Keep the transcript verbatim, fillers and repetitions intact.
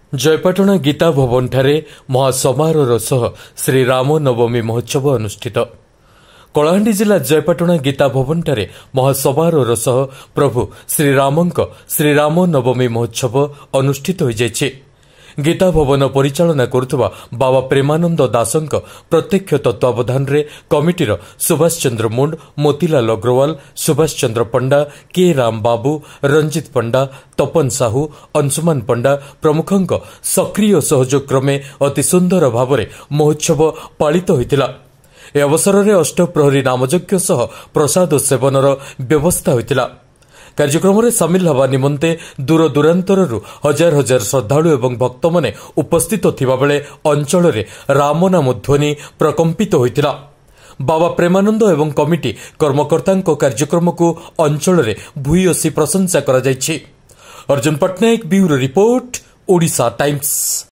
जयपाटना गीता भवन ठारे महासमारोह सह श्री राम नवमी महोत्सव अनुष्ठित। कलाहांडी जिला जयपाटना गीता भवन ठारे महासमारोह सह प्रभु श्रीरामंक श्रीराम नवमी महोत्सव अनुष्ठित हो जायछि। गीता भवन परिचालना करुवा बाबा प्रेमानंद दासंक प्रत्यक्ष तत्वावधान रे कमिटीर सुभाष चंद्र मुंड, मोतीलाल अग्रवाल, सुभाष चंद्र पंडा, के राम बाबू, रंजित पंडा, तपन साहू, अंशुमान पंडा प्रमुखंक सक्रिय सहयोग क्रमे अति सुंदर भाव महोत्सव पालित होइतिला। ए अवसर में अष्टप्रहरी नामयज्ञ सह प्रसाद सेवनर व्यवस्था होइतिला। कार्यक्रम में सामिल हवा निमंते दूर दूरांतर हजार हजार श्रद्धालु एवं भक्त माने उपस्थित थिबा बेले अंचल में रामनाम ध्वनि प्रकंपित होइतिला। बाबा प्रेमानंद एवं कमिटी कर्मकर्ता कार्यक्रम को अंचल में भूयसी प्रशंसा करा जायछि। Arjun Pattnaik bureau report, Odisha times.